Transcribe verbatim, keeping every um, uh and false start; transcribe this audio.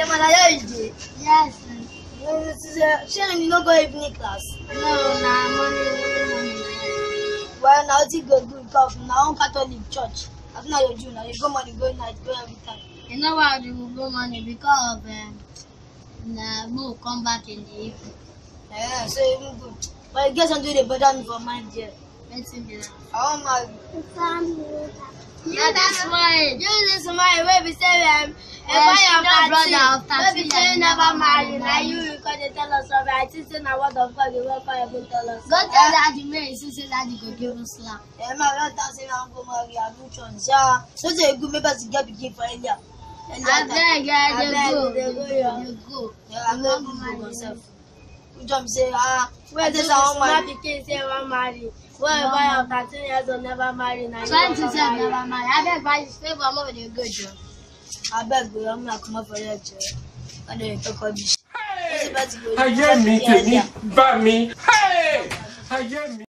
Yes. Sharon, you no go evening class. No, nah, money, money. Well, now it's go good because now Catholic church. That's not your Jew now. You go money, go night, go every time. You know why they will go money? Because of um, nah, we'll come back in the evening. Yeah, so even good. But I guess I'm doing the better for mine here. Let's see that. Oh my. Yeah, that's why. You this my way we say um Uh, your brother of thirty. thirty years Never marry. married. Now you because they tell us something. I think say now what the fuck you will call you tell us. Go tell daddy, Mary, she said daddy go give us slap. Yeah, my brother say I'm go marry. I do chance. Yeah. So say good maybe to get begin for Elia. I beg, yeah, they go, They go. they go. Yeah, I'm not going myself. You jump say ah where this our man became say one marry. Well, boy of thirteen years old never marry now. twenty said never marry. I beg by his favor, I'm over there good job. I beg you, I'm not come up for your chair. I don't talk about this. I hear me, Temi, Bami. Hey! I hear me.